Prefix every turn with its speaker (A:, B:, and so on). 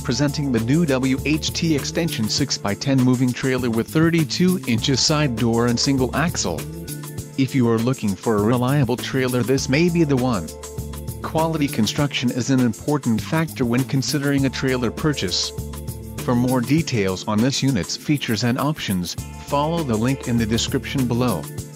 A: presenting the new WHT Extension 6x10 moving trailer with 32 inches side door and single axle. If you are looking for a reliable trailer, this may be the one. Quality construction is an important factor when considering a trailer purchase. For more details on this unit's features and options, follow the link in the description below.